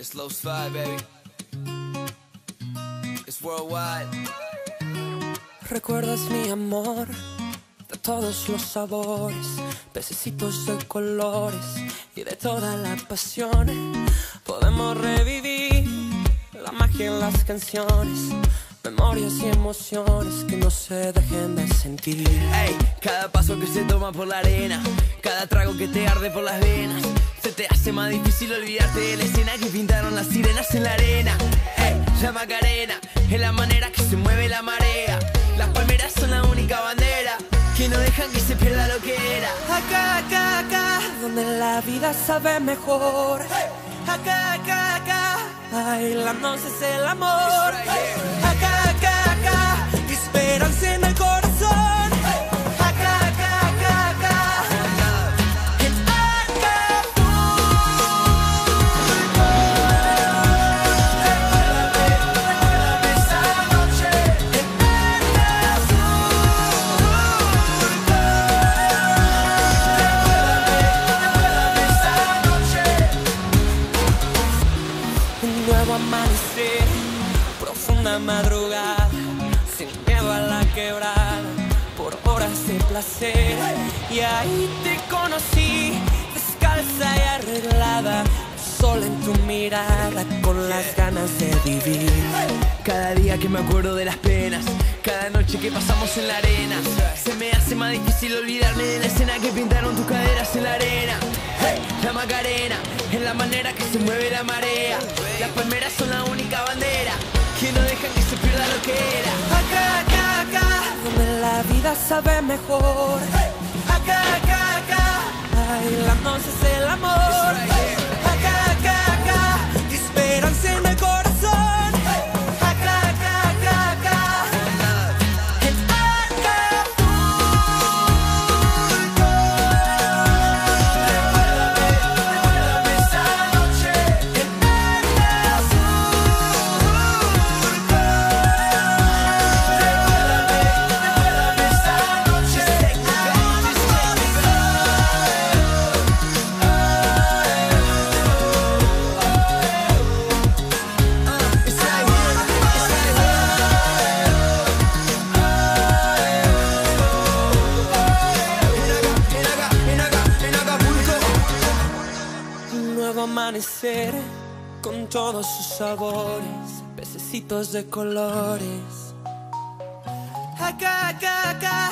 Slow slide, baby. It's worldwide. Recuerdas mi amor de todos los sabores, pececitos de colores y de toda la pasión. Podemos revivir la magia en las canciones, memorias y emociones que no se dejen de sentir. Ey, cada paso que se toma por la arena, cada trago que te arde por las venas, se te hace más difícil olvidarte de la escena que pintaron las sirenas en la arena. Ey, la Macarena es la manera que se mueve la marea. Las palmeras son la única bandera que no dejan que se pierda lo que era. Acá, acá, acá, donde la vida sabe mejor. Acá, acá, acá, bailándose es el amor. Acá, acá, acá, esperanza en el corazón. Acá, acá, acá, acá, en Acapulco. Recuérdame esa noche en Recuérdame esa noche. Un nuevo amanecer, profunda madrugada, sin miedo a la quebrada, por horas de placer. Y ahí te conocí, descalza y arreglada, sol en tu mirada, con las ganas de vivir. Cada día que me acuerdo de las penas, cada noche que pasamos en la arena, se me hace más difícil olvidarme de la escena que pintaron tus caderas en la arena. Hey, la Macarena es la manera que se mueve la marea. Las palmeras son la única bandera que no dejan que se pierda lo que era. Acá, acá, acá, donde la vida sabe mejor. Acá, acá, acá, bailándose es el amor. Acá, acá, acá, esperanza en el corazón. Acá, acá, acá, acá, en Acapulco. Recuérdame esa noche en Recuérdame esa noche. Un nuevo amanecer con todos sus sabores, pececitos de colores. Acá, acá, acá,